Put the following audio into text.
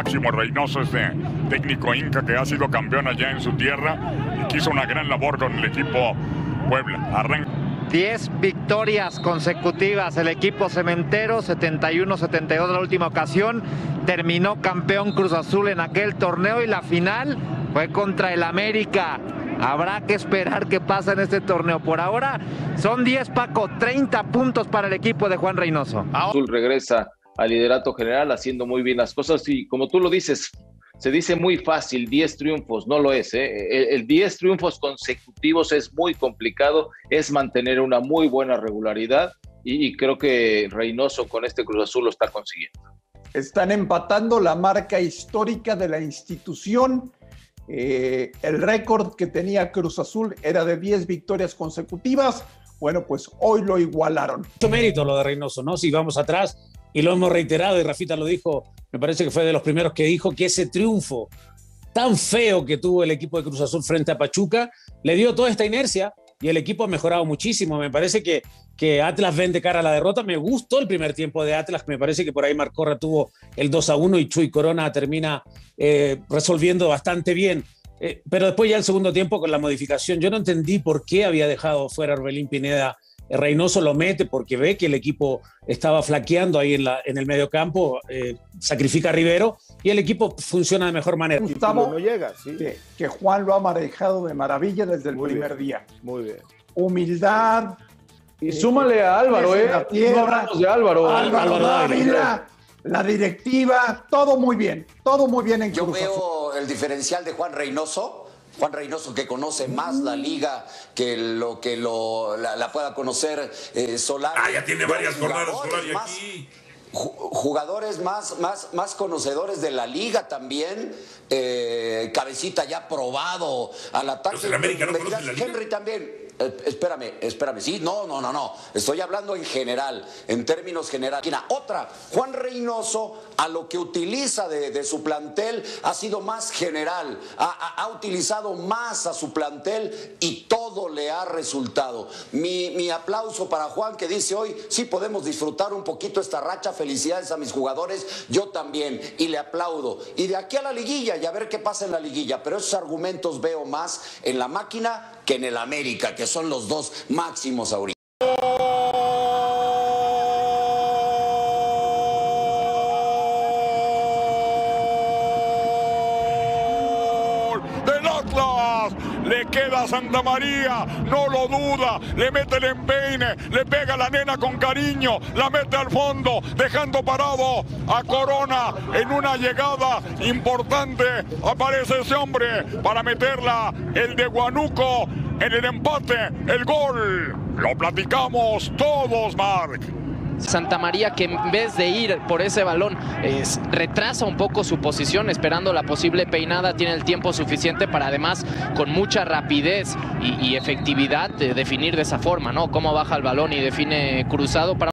Máximo Reynoso, este técnico inca que ha sido campeón allá en su tierra y que hizo una gran labor con el equipo Puebla. 10 victorias consecutivas el equipo cementero, 71-72 la última ocasión. Terminó campeón Cruz Azul en aquel torneo y la final fue contra el América. Habrá que esperar qué pasa en este torneo. Por ahora son 10, Paco, 30 puntos para el equipo de Juan Reynoso. Azul regresa al liderato general haciendo muy bien las cosas y como tú lo dices, se dice muy fácil, 10 triunfos, no lo es, El 10 triunfos consecutivos es muy complicado, es mantener una muy buena regularidad y creo que Reynoso con este Cruz Azul lo está consiguiendo. Están empatando la marca histórica de la institución. El récord que tenía Cruz Azul era de 10 victorias consecutivas. Bueno, pues hoy lo igualaron. Mucho mérito lo de Reynoso, ¿no? Si vamos atrás, y lo hemos reiterado, y Rafita lo dijo, me parece que fue de los primeros que dijo que ese triunfo tan feo que tuvo el equipo de Cruz Azul frente a Pachuca le dio toda esta inercia y el equipo ha mejorado muchísimo. Me parece que Atlas ven de cara a la derrota. Me gustó el primer tiempo de Atlas, me parece que por ahí Marcorra tuvo el 2-1 y Chuy Corona termina resolviendo bastante bien. Pero después ya el segundo tiempo con la modificación, yo no entendí por qué había dejado fuera a Orbelín Pineda. Reynoso lo mete porque ve que el equipo estaba flaqueando ahí en el mediocampo, sacrifica a Rivero y el equipo funciona de mejor manera. Gustavo, no llega, sí. que Juan lo ha manejado de maravilla desde el primer día. Muy bien. Humildad. Y súmale a Álvaro, No hablamos de Álvaro. Álvaro Dávila, la directiva, todo muy bien en Yo Cruz Azul. veo el diferencial de Juan Reynoso que conoce más la liga que la pueda conocer Solari. Ya tiene varias jornadas Solari aquí. Jugadores más conocedores de la liga también. Cabecita ya probado al ataque. Los del América no conocen la liga. Henry también. Espérame. Sí, no. Estoy hablando en general, en términos generales. Otra, Juan Reynoso, a lo que utiliza de su plantel, ha sido más general. Ha utilizado más a su plantel y todo le ha resultado. Mi aplauso para Juan, que dice hoy, sí podemos disfrutar un poquito esta racha. Felicidades a mis jugadores, yo también, y le aplaudo. Y de aquí a la liguilla, y a ver qué pasa en la liguilla. Pero esos argumentos veo más en la máquina que en el América, que son los dos máximos ahorita. Del Atlas, le queda a Santa María, no lo duda, le mete el empeine, le pega a la nena con cariño, la mete al fondo, dejando parado a Corona en una llegada importante. Aparece ese hombre para meterla, el de Huánuco, en el empate, el gol. Lo platicamos todos, Marc. Santa María, que en vez de ir por ese balón retrasa un poco su posición esperando la posible peinada, tiene el tiempo suficiente para además con mucha rapidez y efectividad definir de esa forma, ¿no? Cómo baja el balón y define cruzado para